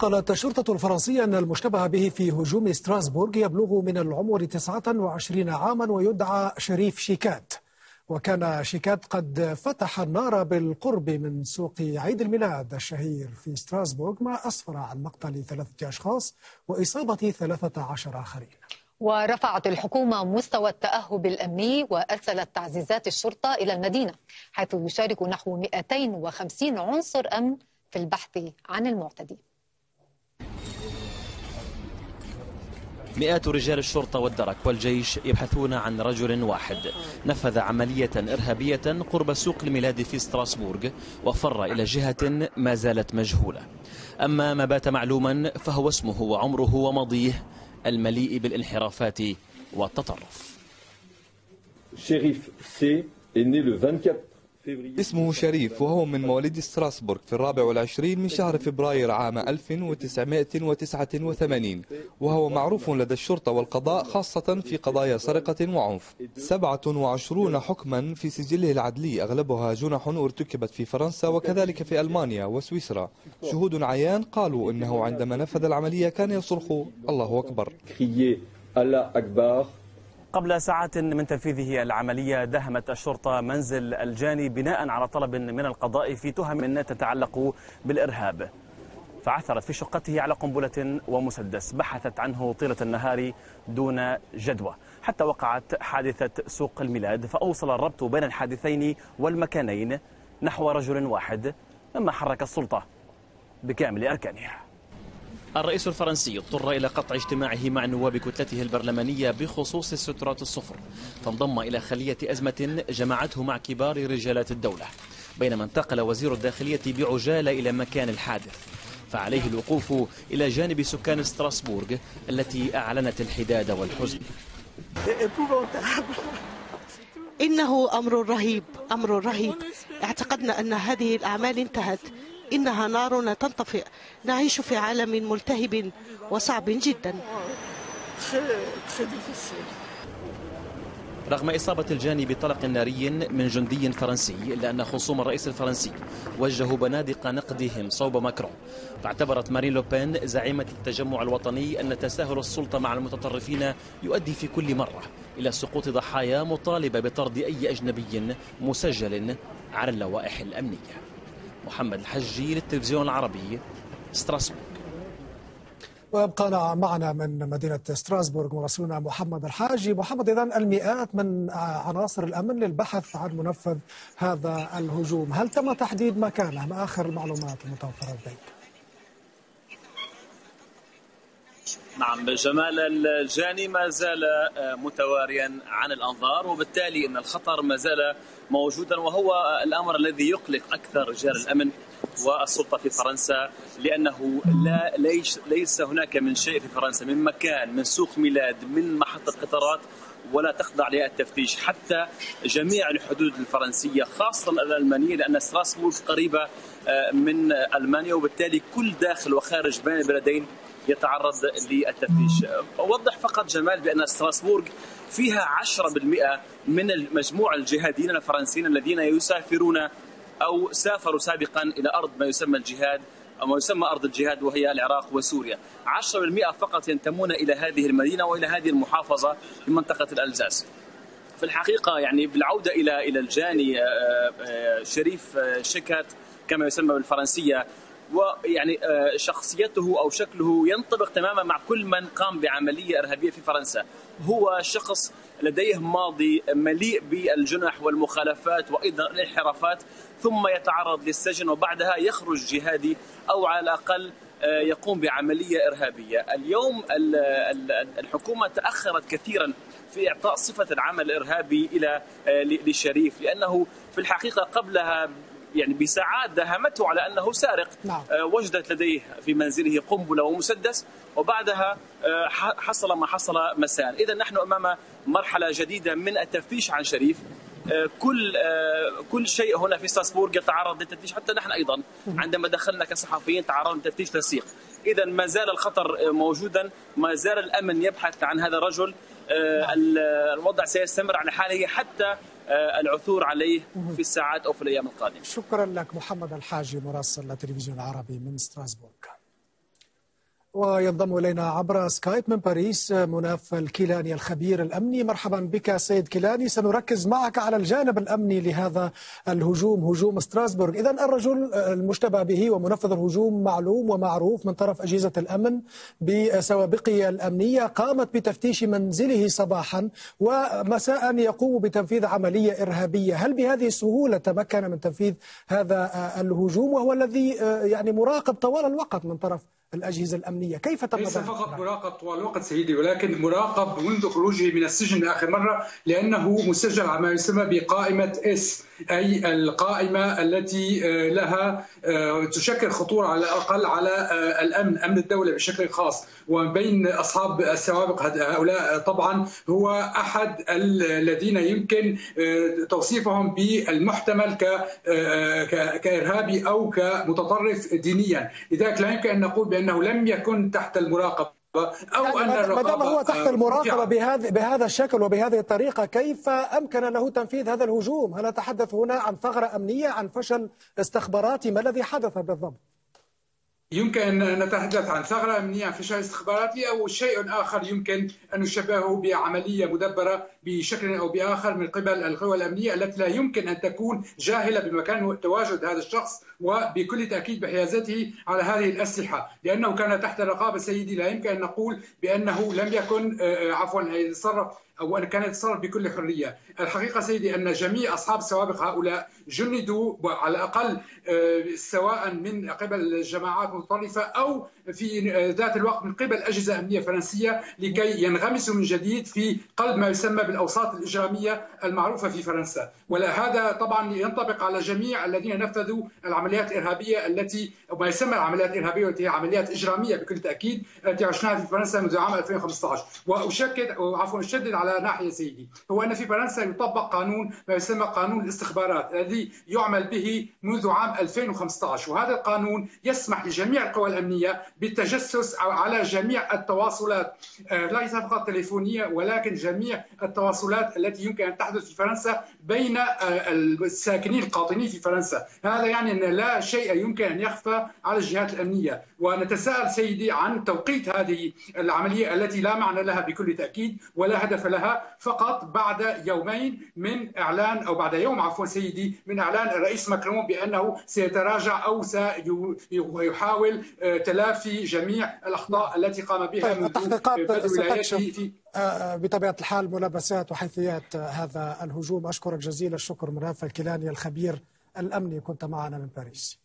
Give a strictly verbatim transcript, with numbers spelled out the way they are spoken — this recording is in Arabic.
قالت الشرطة الفرنسية أن المشتبه به في هجوم ستراسبورغ يبلغ من العمر تسعة وعشرين عاما ويدعى شريف شيكات. وكان شيكات قد فتح النار بالقرب من سوق عيد الميلاد الشهير في ستراسبورغ، ما أسفر عن مقتل ثلاثة أشخاص وإصابة ثلاثة عشر آخرين. ورفعت الحكومة مستوى التأهب الأمني وأرسلت تعزيزات الشرطة إلى المدينة، حيث يشارك نحو مئتين وخمسين عنصر أمن في البحث عن المعتدين. مئات رجال الشرطة والدرك والجيش يبحثون عن رجل واحد نفذ عملية إرهابية قرب سوق الميلاد في ستراسبورغ وفر إلى جهة ما زالت مجهولة. أما ما بات معلوما فهو اسمه وعمره وماضيه المليء بالانحرافات والتطرف. شريف سي اسمه شريف وهو من مواليد ستراسبورغ في الرابع والعشرين من شهر فبراير عام ألف وتسعمئة وتسعة وثمانين، وهو معروف لدى الشرطة والقضاء خاصة في قضايا سرقة وعنف. سبعة وعشرين حكما في سجله العدلي أغلبها جنح ارتكبت في فرنسا وكذلك في ألمانيا وسويسرا. شهود عيان قالوا إنه عندما نفذ العملية كان يصرخ الله أكبر. قبل ساعة من تنفيذه العملية داهمت الشرطة منزل الجاني بناء على طلب من القضاء في تهم تتعلق بالإرهاب، فعثرت في شقته على قنبلة ومسدس بحثت عنه طيلة النهار دون جدوى حتى وقعت حادثة سوق الميلاد، فأوصل الربط بين الحادثين والمكانين نحو رجل واحد مما حرك السلطة بكامل أركانها. الرئيس الفرنسي اضطر إلى قطع اجتماعه مع نواب كتلته البرلمانية بخصوص السترات الصفر، فانضم إلى خلية أزمة جمعته مع كبار رجالات الدولة، بينما انتقل وزير الداخلية بعجالة إلى مكان الحادث، فعليه الوقوف إلى جانب سكان ستراسبورغ التي أعلنت الحداد والحزن. إنه أمر رهيب، أمر رهيب. اعتقدنا أن هذه الأعمال انتهت، إنها نار تنطفئ. نعيش في عالم ملتهب وصعب جدا. رغم إصابة الجاني بطلق ناري من جندي فرنسي، إلا أن خصوم الرئيس الفرنسي وجهوا بنادق نقدهم صوب ماكرون، فاعتبرت مارين لوبين زعيمة التجمع الوطني أن تساهل السلطة مع المتطرفين يؤدي في كل مرة إلى سقوط ضحايا، مطالبة بطرد أي أجنبي مسجل على اللوائح الأمنية. محمد الحجي للتلفزيون العربي، ستراسبورغ. ويبقى معنا من مدينة ستراسبورغ مراسلنا محمد الحاجي. محمد، إذن المئات من عناصر الأمن للبحث عن منفذ هذا الهجوم، هل تم تحديد مكانه؟ ما آخر المعلومات المتوفرة لديك؟ نعم جمال، الجاني ما زال متواريا عن الأنظار، وبالتالي أن الخطر ما زال موجودا، وهو الأمر الذي يقلق أكثر رجال الأمن والسلطة في فرنسا، لأنه لا ليس, ليس هناك من شيء في فرنسا، من مكان، من سوق ميلاد، من محطة قطارات، ولا تخضع للتفتيش. حتى جميع الحدود الفرنسية خاصة الألمانية، لأن ستراسبورغ قريبة من ألمانيا، وبالتالي كل داخل وخارج بين البلدين يتعرض للتفتيش. أوضح فقط جمال بأن ستراسبورغ فيها عشرة بالمئة من مجموع الجهاديين الفرنسيين الذين يسافرون أو سافروا سابقا إلى أرض ما يسمى الجهاد أو ما يسمى أرض الجهاد، وهي العراق وسوريا. عشرة بالمئة فقط ينتمون إلى هذه المدينة وإلى هذه المحافظة في منطقة الألزاس. في الحقيقة يعني بالعودة إلى إلى الجاني شريف شيكات كما يسمى بالفرنسية، ويعني شخصيته أو شكله ينطبق تماما مع كل من قام بعملية إرهابية في فرنسا. هو شخص لديه ماضي مليء بالجنح والمخالفات وأيضا الانحرافات، ثم يتعرض للسجن وبعدها يخرج جهادي أو على الأقل يقوم بعملية إرهابية. اليوم الحكومة تأخرت كثيرا في إعطاء صفة العمل الإرهابي إلى لشريف، لأنه في الحقيقة قبلها يعني بساعات داهمته على أنه سارق. نعم. وجدت لديه في منزله قنبلة ومسدس، وبعدها حصل ما حصل مساء. إذا نحن أمام مرحلة جديدة من التفتيش عن شريف. كل كل شيء هنا في ستراسبورغ يتعرض للتفتيش، حتى نحن أيضا عندما دخلنا كصحفيين تعرضنا لتفتيش لصيق. إذا ما زال الخطر موجودا، ما زال الأمن يبحث عن هذا الرجل. الوضع سيستمر على حاله حتى العثور عليه في الساعات أو في الأيام القادمة. شكرا لك محمد الحاجي مراسل التلفزيون العربي من ستراسبورغ. وينضم إلينا عبر سكايب من باريس مناف الكيلاني الخبير الأمني. مرحبا بك سيد كيلاني. سنركز معك على الجانب الأمني لهذا الهجوم، هجوم ستراسبورغ. إذن الرجل المشتبه به ومنفذ الهجوم معلوم ومعروف من طرف أجهزة الأمن بسوابقه الأمنية، قامت بتفتيش منزله صباحا ومساء يقوم بتنفيذ عملية إرهابية. هل بهذه السهولة تمكن من تنفيذ هذا الهجوم وهو الذي يعني مراقب طوال الوقت من طرف الأجهزة الأمنية؟ كيف تم ليس فقط مراقب طوال الوقت سيدي، ولكن مراقب منذ خروجه من السجن آخر مرة، لأنه مسجل على ما يسمى بقائمة إس، أي القائمة التي لها تشكل خطورة على الأقل على الأمن، أمن الدولة بشكل خاص. ومن بين أصحاب السوابق هؤلاء طبعا هو أحد الذين يمكن توصيفهم بالمحتمل كإرهابي أو كمتطرف دينيا. لذلك لا يمكن أن نقول بأنه لم يكن تحت المراقبة أو يعني أن الرقابة. ما دام هو تحت المراقبة بهذا بهذا الشكل وبهذه الطريقة، كيف أمكن له تنفيذ هذا الهجوم؟ هل نتحدث هنا عن ثغرة أمنية، عن فشل استخباراتي؟ ما الذي حدث بالضبط؟ يمكن أن نتحدث عن ثغرة أمنية، فشل استخباراتي، أو شيء آخر يمكن أن نشبهه بعملية مدبرة بشكل أو بآخر من قبل القوى الأمنية التي لا يمكن أن تكون جاهلة بمكان تواجد هذا الشخص وبكل تأكيد بحيازته على هذه الأسلحة، لأنه كان تحت رقابة سيدي. لا يمكن أن نقول بأنه لم يكن عفوا يتصرف أو أن كان يتصرف بكل حرية. الحقيقة سيدي أن جميع أصحاب السوابق هؤلاء جندوا على الأقل سواء من قبل الجماعات المتطرفة أو في ذات الوقت من قبل أجهزة أمنية فرنسية لكي ينغمسوا من جديد في قلب ما يسمى بالأوساط الإجرامية المعروفة في فرنسا. وهذا طبعا ينطبق على جميع الذين نفذوا العمليات الإرهابية التي أو ما يسمى العمليات الإرهابية والتي هي عمليات إجرامية بكل تأكيد التي عشناها في فرنسا منذ عام ألفين وخمسة عشر. وأشكد عفوا أشدد على ناحية سيدي، هو أن في فرنسا يطبق قانون ما يسمى قانون الاستخبارات الذي يعمل به منذ عام ألفين وخمسة عشر، وهذا القانون يسمح لجميع القوى الأمنية بالتجسس على جميع التواصلات، ليس فقط تليفونية ولكن جميع التواصلات التي يمكن أن تحدث في فرنسا بين الساكنين القاطنين في فرنسا. هذا يعني أن لا شيء يمكن أن يخفى على الجهات الأمنية. ونتساءل سيدي عن توقيت هذه العملية التي لا معنى لها بكل تأكيد ولا هدف لها، فقط بعد يومين من إعلان أو بعد يوم عفوا سيدي من إعلان الرئيس ماكرون بأنه سيتراجع أو سيحاول تلافي جميع الأخطاء التي قام بها منذ بدء ولايته في بطبيعة الحال ملابسات وحيثيات هذا الهجوم. أشكرك جزيل الشكر مناف الكيلاني الخبير الأمني، كنت معنا من باريس.